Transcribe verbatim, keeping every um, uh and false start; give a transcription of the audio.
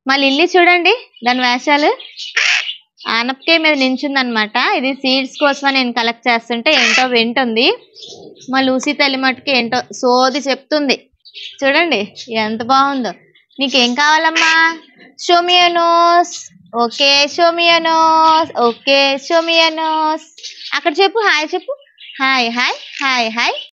మా లిల్లీ చూడండి దాని వేషాలు. ఆనపకాయ మీద నించుంది అనమాట. ఇది సీడ్స్ కోసం నేను కలెక్ట్ చేస్తుంటే ఏంటో వింటుంది. మా లూసీ తల్లి మట్టుకి ఏంటో సోది చెప్తుంది. చూడండి ఎంత బాగుందో. నీకేం కావాలమ్మా? షోమియోనోస్. ఓకే షోమియోనోస్. ఓకే షోమియోనోస్. అక్కడ చెప్పు హాయ్ చెప్పు. Hi hi hi hi.